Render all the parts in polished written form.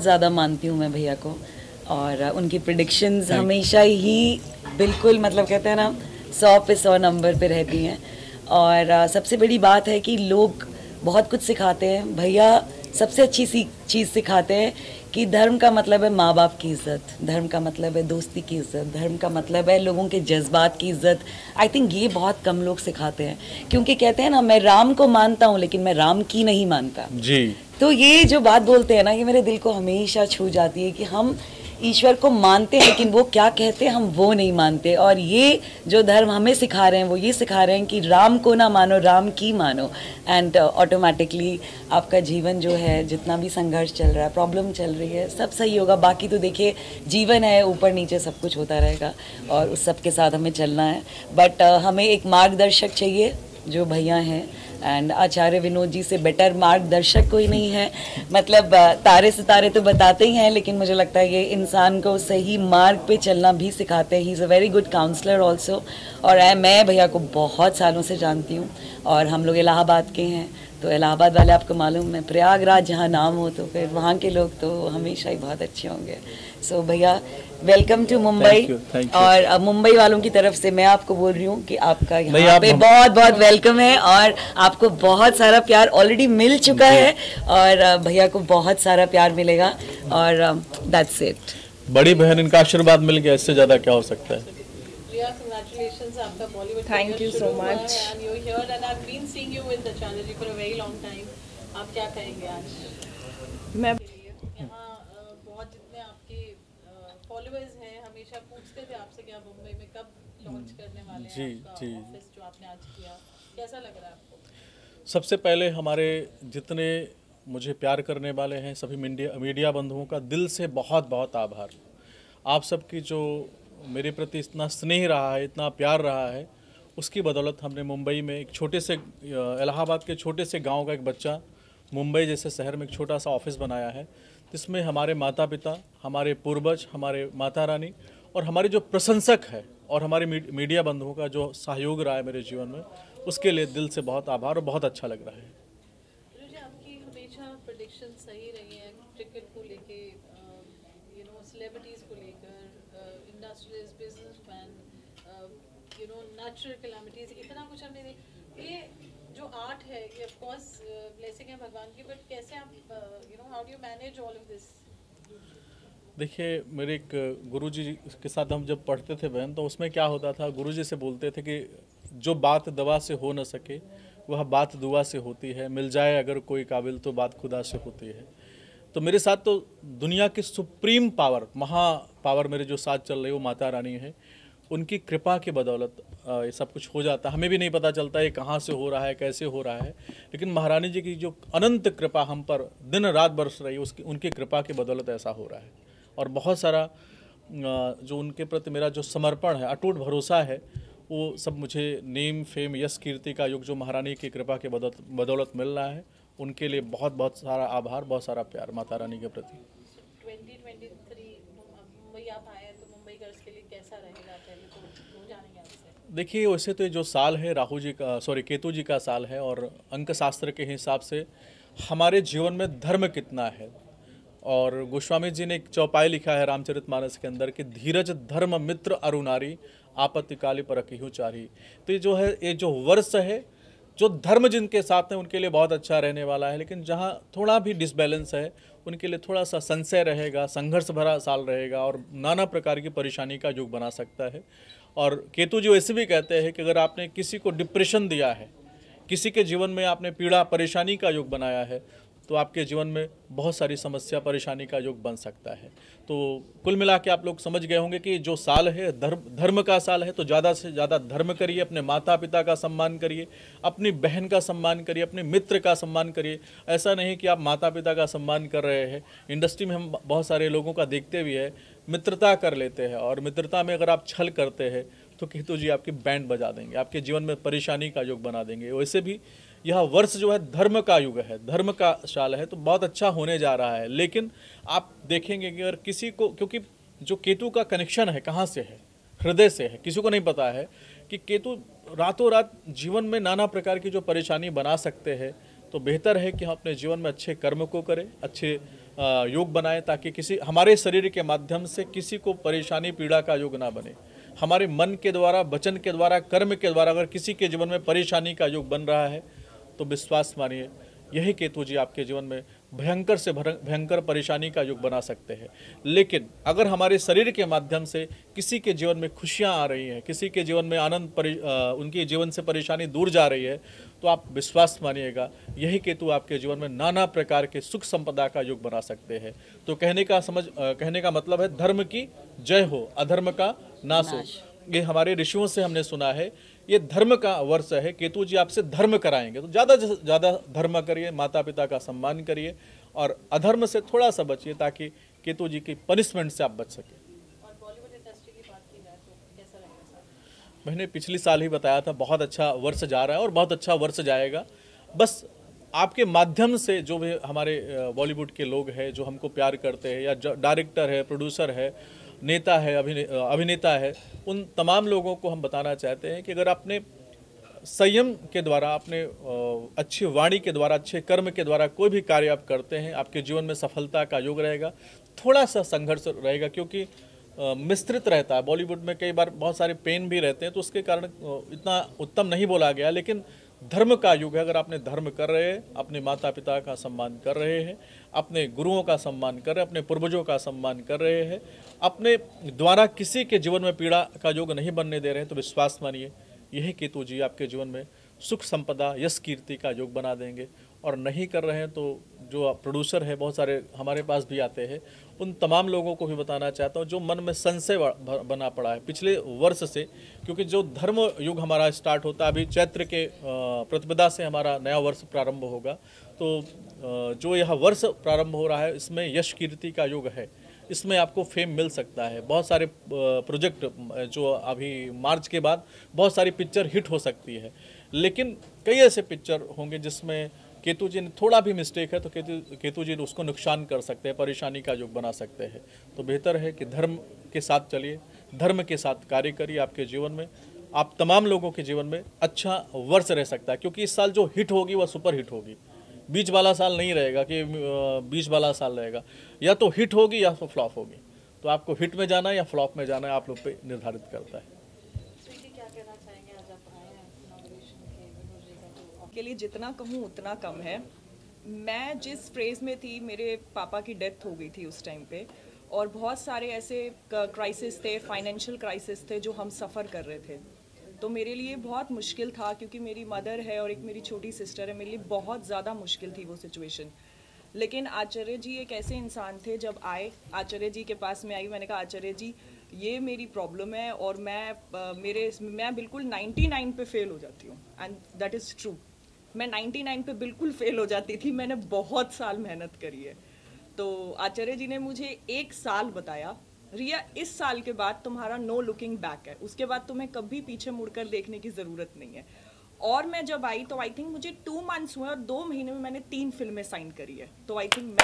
ज़्यादा मानती हूँ मैं भैया को, और उनकी प्रिडिक्शंस हमेशा ही बिल्कुल मतलब कहते हैं ना 100 पे 100 नंबर पे रहती हैं। और सबसे बड़ी बात है कि लोग बहुत कुछ सिखाते हैं, भैया सबसे अच्छी चीज़ सिखाते हैं कि धर्म का मतलब है माँ बाप की इज़्ज़त, धर्म का मतलब है दोस्ती की इज़्ज़त, धर्म का मतलब है लोगों के जज्बात की इज़्ज़त। आई थिंक ये बहुत कम लोग सिखाते हैं, क्योंकि कहते हैं ना मैं राम को मानता हूँ लेकिन मैं राम की नहीं मानता जी। तो ये जो बात बोलते हैं ना, ये मेरे दिल को हमेशा छू जाती है कि हम ईश्वर को मानते हैं लेकिन वो क्या कहते हैं हम वो नहीं मानते। और ये जो धर्म हमें सिखा रहे हैं वो ये सिखा रहे हैं कि राम को ना मानो, राम की मानो, एंड ऑटोमेटिकली आपका जीवन जो है, जितना भी संघर्ष चल रहा है, प्रॉब्लम चल रही है, सब सही होगा। बाकी तो देखिए जीवन है, ऊपर नीचे सब कुछ होता रहेगा और उस सब के साथ हमें चलना है। बट हमें एक मार्गदर्शक चाहिए जो भैया हैं, एंड आचार्य विनोद जी से बेटर मार्गदर्शक कोई नहीं है। मतलब तारे सितारे तो बताते ही हैं, लेकिन मुझे लगता है ये इंसान को सही मार्ग पे चलना भी सिखाते हैं। He is a very good counsellor also. और मैं भैया को बहुत सालों से जानती हूँ और हम लोग इलाहाबाद के हैं, तो इलाहाबाद वाले आपको मालूम है, प्रयागराज जहाँ नाम हो तो फिर वहाँ के लोग तो हमेशा ही बहुत अच्छे होंगे। सो भैया वेलकम टू मुंबई। और मुंबई वालों की तरफ से मैं आपको बोल रही हूँ कि आपका यहाँ पे बहुत बहुत वेलकम है और आपको बहुत सारा प्यार ऑलरेडी मिल चुका है और भैया को बहुत सारा प्यार मिलेगा और दैट्स इट। बड़ी बहन इनका आशीर्वाद मिल गया, इससे ज्यादा क्या हो सकता है। Congratulations, आपका Bollywood Thank you so much. and you're here and I've been seeing you in the channel for a very long time. आप क्या कहेंगे आज? मैं यहाँ बहुत जितने आपके फॉलोअर्स हैं हमेशा पूछते थे आपसे कि आप मुंबई में कब लॉन्च करने वाले हैं आपका ऑफिस जो आपने आज किया, कैसा लग रहा है आपको? सबसे पहले हमारे जितने मुझे प्यार करने वाले हैं सभी मीडिया बंधुओं का दिल से बहुत बहुत आभार। आप सबकी जो मेरे प्रति इतना स्नेह रहा है, इतना प्यार रहा है, उसकी बदौलत हमने मुंबई में एक छोटे से इलाहाबाद के छोटे से गांव का एक बच्चा मुंबई जैसे शहर में एक छोटा सा ऑफिस बनाया है, जिसमें हमारे माता पिता, हमारे पूर्वज, हमारे माता रानी और हमारे जो प्रशंसक है और हमारे मीडिया बंधुओं का जो सहयोग रहा है मेरे जीवन में, उसके लिए दिल से बहुत आभार और बहुत अच्छा लग रहा है। आपकी हमेशा प्रेडिक्शन सही रही है क्रिकेट को लेके, सेलिब्रिटीज को लेकर, इंडस्ट्रीज, बिजनेसमैन, नेचुरल कैलामिटीज, इतना कुछ हमने ये जो आर्ट है ये ऑफ कोर्स ब्लेसिंग है भगवान की, बट कैसे आप how do you manage all of this? देखिए, मेरे एक गुरुजी के साथ हम जब पढ़ते थे बहन, तो उसमें क्या होता था, गुरुजी से बोलते थे कि जो बात दवा से हो न सके वह बात दुआ से होती है, मिल जाए अगर कोई काबिल तो बात खुदा से होती है। तो मेरे साथ तो दुनिया की सुप्रीम पावर, महा पावर मेरे जो साथ चल रही है वो माता रानी है। उनकी कृपा की बदौलत ये सब कुछ हो जाता है। हमें भी नहीं पता चलता ये कहाँ से हो रहा है, कैसे हो रहा है, लेकिन महारानी जी की जो अनंत कृपा हम पर दिन रात बरस रही है, उसकी उनकी कृपा की बदौलत ऐसा हो रहा है। और बहुत सारा जो उनके प्रति मेरा जो समर्पण है, अटूट भरोसा है, वो सब मुझे नेम, फेम, यश, कीर्ति का युग जो महारानी की कृपा के बदौलत मिल रहा है, उनके लिए बहुत बहुत सारा आभार, बहुत सारा प्यार माता रानी के प्रति। 2023 मुंबई आप आए हैं तो मुंबई गर्ल्स के लिए कैसा रहेगा, पहले तो वो जानेंगे आपसे। देखिए, वैसे तो ये जो साल है केतु जी का साल है और अंक शास्त्र के हिसाब से हमारे जीवन में धर्म कितना है, और गोस्वामी जी ने एक चौपाई लिखा है रामचरितमानस के अंदर कि धीरज धर्म मित्र अरुणारी आपत्ति काली परखिहु चारी। तो ये जो है, ये जो वर्ष है, जो धर्म जिनके साथ हैं उनके लिए बहुत अच्छा रहने वाला है, लेकिन जहाँ थोड़ा भी डिसबैलेंस है उनके लिए थोड़ा सा संशय रहेगा, संघर्ष भरा साल रहेगा और नाना प्रकार की परेशानी का युग बना सकता है। और केतु जी वैसे भी कहते हैं कि अगर आपने किसी को डिप्रेशन दिया है, किसी के जीवन में आपने पीड़ा परेशानी का युग बनाया है, तो आपके जीवन में बहुत सारी समस्या परेशानी का युग बन सकता है। तो कुल मिला के आप लोग समझ गए होंगे कि जो साल है धर्म का साल है, तो ज़्यादा से ज़्यादा धर्म करिए, अपने माता पिता का सम्मान करिए, अपनी बहन का सम्मान करिए, अपने मित्र का सम्मान करिए। ऐसा नहीं कि आप माता पिता का सम्मान कर रहे हैं, इंडस्ट्री में हम बहुत सारे लोगों का देखते भी है, मित्रता कर लेते हैं और मित्रता में अगर आप छल करते हैं तो केतु जी आपकी बैंड बजा देंगे, आपके जीवन में परेशानी का युग बना देंगे। वैसे भी यह वर्ष जो है धर्म का युग है, धर्म का साल है, तो बहुत अच्छा होने जा रहा है। लेकिन आप देखेंगे कि अगर किसी को, क्योंकि जो केतु का कनेक्शन है कहाँ से है, हृदय से है, किसी को नहीं पता है कि केतु रातों रात जीवन में नाना प्रकार की जो परेशानी बना सकते हैं, तो बेहतर है कि हम अपने जीवन में अच्छे कर्म को करें, अच्छे योग बनाएं ताकि किसी हमारे शरीर के माध्यम से किसी को परेशानी पीड़ा का योग ना बने। हमारे मन के द्वारा, वचन के द्वारा, कर्म के द्वारा अगर किसी के जीवन में परेशानी का योग बन रहा है तो विश्वास मानिए यही केतु जी आपके जीवन में भयंकर से भयंकर परेशानी का योग बना सकते हैं। लेकिन अगर हमारे शरीर के माध्यम से किसी के जीवन में खुशियां आ रही हैं, किसी के जीवन में आनंद उनके जीवन से परेशानी दूर जा रही है, तो आप विश्वास मानिएगा यही केतु आपके जीवन में नाना प्रकार के सुख संपदा का योग बना सकते हैं। तो कहने का मतलब है धर्म की जय हो, अधर्म का नाश हो। ये हमारे ऋषियों से हमने सुना है, ये धर्म का वर्ष है। केतु जी आपसे धर्म कराएंगे, तो ज़्यादा से ज़्यादा धर्म करिए, माता पिता का सम्मान करिए और अधर्म से थोड़ा सा बचिए ताकि केतु जी की पनिशमेंट से आप बच सकें। और बॉलीवुड इंडस्ट्री की बात की जाए तो कैसा रहेगा सर? मैंने पिछली साल ही बताया था, बहुत अच्छा वर्ष जा रहा है और बहुत अच्छा वर्ष जाएगा। बस आपके माध्यम से जो भी हमारे बॉलीवुड के लोग हैं जो हमको प्यार करते हैं, या डायरेक्टर है, प्रोड्यूसर है, नेता है, अभिनेता है, उन तमाम लोगों को हम बताना चाहते हैं कि अगर अपने संयम के द्वारा, अपने अच्छी वाणी के द्वारा, अच्छे कर्म के द्वारा कोई भी कार्य आप करते हैं, आपके जीवन में सफलता का योग रहेगा। थोड़ा सा संघर्ष रहेगा क्योंकि मिश्रित रहता है। बॉलीवुड में कई बार बहुत सारे पेन भी रहते हैं, तो उसके कारण इतना उत्तम नहीं बोला गया। लेकिन धर्म का युग है। अगर आपने धर्म कर रहे हैं, अपने माता पिता का सम्मान कर रहे हैं, अपने गुरुओं का सम्मान कर रहे हैं, अपने पूर्वजों का सम्मान कर रहे हैं, अपने द्वारा किसी के जीवन में पीड़ा का योग नहीं बनने दे रहे हैं, तो विश्वास मानिए यही केतु जी आपके जीवन में सुख संपदा, यश कीर्ति का योग बना देंगे। और नहीं कर रहे हैं तो जो प्रोड्यूसर है, बहुत सारे हमारे पास भी आते हैं, उन तमाम लोगों को भी बताना चाहता हूँ जो मन में संशय बना पड़ा है पिछले वर्ष से, क्योंकि जो धर्म युग हमारा स्टार्ट होता है, अभी चैत्र के प्रतिपदा से हमारा नया वर्ष प्रारंभ होगा। तो जो यह वर्ष प्रारंभ हो रहा है, इसमें यश कीर्ति का युग है, इसमें आपको फेम मिल सकता है। बहुत सारे प्रोजेक्ट जो अभी मार्च के बाद बहुत सारी पिक्चर हिट हो सकती है, लेकिन कई ऐसे पिक्चर होंगे जिसमें केतु जी ने थोड़ा भी मिस्टेक है तो केतु जी उसको नुकसान कर सकते हैं, परेशानी का योग बना सकते हैं। तो बेहतर है कि धर्म के साथ चलिए, धर्म के साथ कार्य करिए। आपके जीवन में, आप तमाम लोगों के जीवन में अच्छा वर्ष रह सकता है, क्योंकि इस साल जो हिट होगी वह सुपर हिट होगी। बीच वाला साल नहीं रहेगा कि बीच वाला साल रहेगा, या तो हिट होगी या तो फ्लॉप होगी। तो आपको हिट में जाना है या फ्लॉप में जाना है, आप लोग पे निर्धारित करता है। के लिए जितना कहूँ उतना कम है। मैं जिस फ्रेज में थी, मेरे पापा की डेथ हो गई थी उस टाइम पे, और बहुत सारे ऐसे क्राइसिस थे, फाइनेंशियल क्राइसिस थे जो हम सफ़र कर रहे थे। तो मेरे लिए बहुत मुश्किल था, क्योंकि मेरी मदर है और एक मेरी छोटी सिस्टर है, मेरे लिए बहुत ज़्यादा मुश्किल थी वो सिचुएशन। लेकिन आचार्य जी एक ऐसे इंसान थे, जब आए आचार्य जी के पास में आई, मैंने कहा आचार्य जी ये मेरी प्रॉब्लम है और मैं बिल्कुल 99 पे फेल हो जाती हूँ, एंड दैट इज़ ट्रू। मैं 99 पे बिल्कुल फेल हो जाती थी। मैंने बहुत साल मेहनत करी है। तो आचार्य जी ने मुझे 1 साल बताया, रिया इस साल के बाद तुम्हारा नो लुकिंग बैक है, उसके बाद तुम्हें कभी पीछे मुड़कर देखने की ज़रूरत नहीं है। और मैं जब आई तो आई थिंक मुझे 2 मंथ्स हुए और 2 महीने में मैंने 3 फिल्में साइन करी है। तो आई थिंक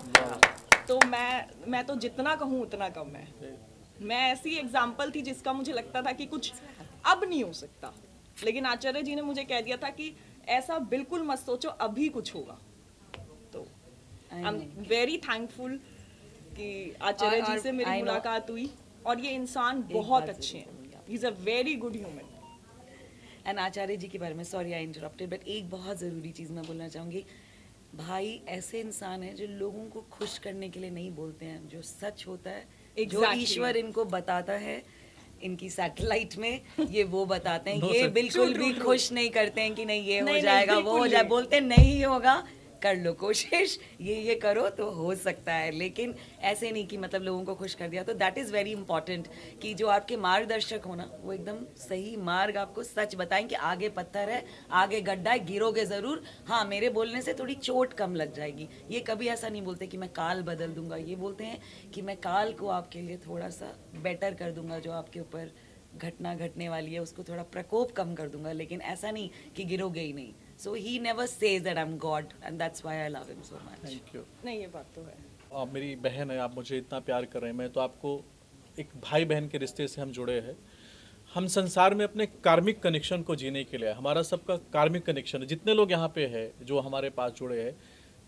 मैं तो जितना कहूँ उतना कम है। मैं ऐसी एग्जाम्पल थी जिसका मुझे लगता था कि कुछ अब नहीं हो सकता, लेकिन आचार्य जी ने मुझे कह दिया था कि ऐसा बिल्कुल मत सोचो, अभी कुछ होगा। तो आई एम वेरी थैंकफुल कि आचार्य जी से मेरी मुलाकात हुई, और ये इंसान बहुत अच्छे हैं। He is a very good human. And Acharya ji के बारे में, सॉरी आई इंटरप्टेड, बट एक बहुत ज़रूरी चीज़ मैं बोलना चाहूँगी। भाई ऐसे इंसान हैं जो लोगों को खुश करने के लिए नहीं बोलते हैं, जो सच होता है, जो ईश्वर इनको बताता है इनकी सैटेलाइट में, ये वो बताते हैं। ये बिल्कुल भी खुश नहीं करते हैं कि नहीं ये हो जाएगा, वो हो जाए, बोलते नहीं होगा, कर लो कोशिश, ये करो तो हो सकता है। लेकिन ऐसे नहीं कि मतलब लोगों को खुश कर दिया। तो दैट इज़ वेरी इंपॉर्टेंट कि जो आपके मार्गदर्शक हो ना, वो एकदम सही मार्ग आपको सच बताएं कि आगे पत्थर है, आगे गड्ढा है, गिरोगे ज़रूर। हाँ, मेरे बोलने से थोड़ी चोट कम लग जाएगी। ये कभी ऐसा नहीं बोलते कि मैं काल बदल दूंगा, ये बोलते हैं कि मैं काल को आपके लिए थोड़ा सा बेटर कर दूंगा, जो आपके ऊपर घटना घटने वाली है उसको थोड़ा प्रकोप कम कर दूंगा, लेकिन ऐसा नहीं कि गिरोगे ही नहीं। So he never says that I'm God, and that's why I love him so much. Thank you. नहीं, ये बात तो है। आप मेरी बहन है, आप मुझे इतना प्यार कर रहे हैं, मैं तो आपको एक भाई बहन के रिश्ते से हम जुड़े हैं। हम संसार में अपने कार्मिक कनेक्शन को जीने के लिए, हमारा सबका कार्मिक कनेक्शन है। जितने लोग यहाँ पे हैं जो हमारे पास जुड़े हैं,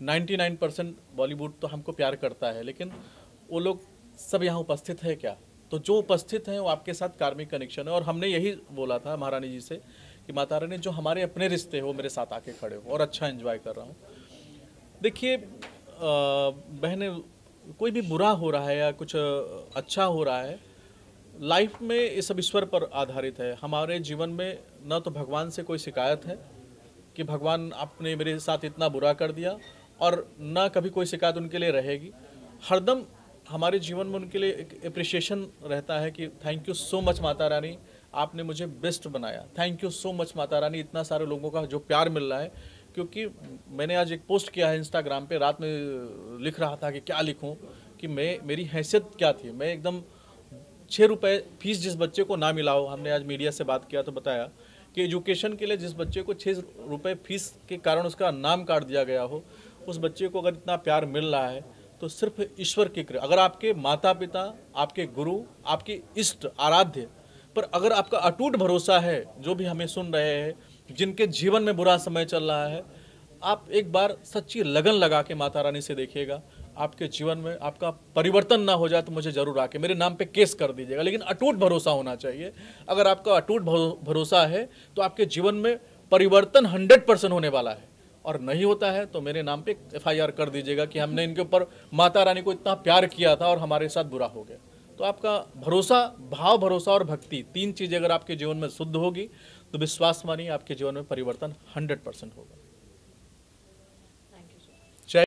99% बॉलीवुड तो हमको प्यार करता है, लेकिन वो लोग सब यहाँ उपस्थित है क्या? तो जो उपस्थित हैं वो आपके साथ कार्मिक कनेक्शन है। और हमने यही बोला था महारानी जी से कि माता रानी जो हमारे अपने रिश्ते हो मेरे साथ आके खड़े हो, और अच्छा एंजॉय कर रहा हूँ। देखिए बहने, कोई भी बुरा हो रहा है या कुछ अच्छा हो रहा है, लाइफ में ये सब ईश्वर पर आधारित है। हमारे जीवन में न तो भगवान से कोई शिकायत है कि भगवान आपने मेरे साथ इतना बुरा कर दिया, और न कभी कोई शिकायत उनके लिए रहेगी। हरदम हमारे जीवन में उनके लिए एक अप्रिशिएशन रहता है कि thank you so much Mata Rani, आपने मुझे बेस्ट बनाया। Thank you so much Mata Rani, इतना सारे लोगों का जो प्यार मिल रहा है। क्योंकि मैंने आज एक पोस्ट किया है इंस्टाग्राम पे, रात में लिख रहा था कि क्या लिखूं, कि मेरी हैसियत क्या थी। मैं एकदम 6 रुपये फीस जिस बच्चे को ना मिला हो, हमने आज मीडिया से बात किया तो बताया कि एजुकेशन के लिए जिस बच्चे को 6 रुपये फीस के कारण उसका नाम काट दिया गया हो, उस बच्चे को अगर इतना प्यार मिल रहा है तो सिर्फ ईश्वर की कृपा। अगर आपके माता पिता, आपके गुरु, आपके इष्ट आराध्य पर अगर आपका अटूट भरोसा है, जो भी हमें सुन रहे हैं जिनके जीवन में बुरा समय चल रहा है, आप एक बार सच्ची लगन लगा के माता रानी से देखिएगा, आपके जीवन में आपका परिवर्तन ना हो जाए तो मुझे जरूर आके मेरे नाम पे केस कर दीजिएगा। लेकिन अटूट भरोसा होना चाहिए। अगर आपका अटूट भरोसा है तो आपके जीवन में परिवर्तन 100% होने वाला है, और नहीं होता है तो मेरे नाम पे FIR कर दीजिएगा कि हमने इनके ऊपर माता रानी को इतना प्यार किया था और हमारे साथ बुरा हो गया। तो आपका भरोसा, भाव, भरोसा और भक्ति, 3 चीज़ें अगर आपके जीवन में शुद्ध होगी तो विश्वास मानिए आपके जीवन में परिवर्तन 100% होगा।